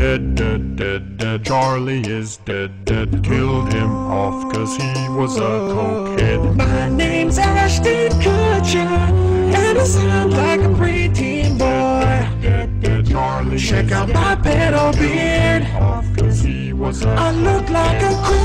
dead. Charlie is dead. Killed him off 'cause he was a cokehead. My name's Ashton Kutcher, and I sound like a preteen boy. Charlie Check out my pedo beard. off 'cause he was a I look like a